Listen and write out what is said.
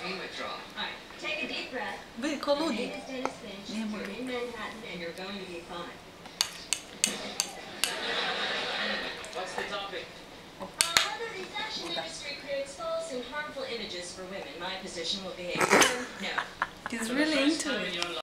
caffeine withdrawal. Alright, take a deep breath. Vedi, My colori. name is Dennis Finch. You're in Manhattan and you're going to be fine. What's the topic? Whether the fashion industry creates false and harmful images for women, my position will be a firm no. He's really into In it. your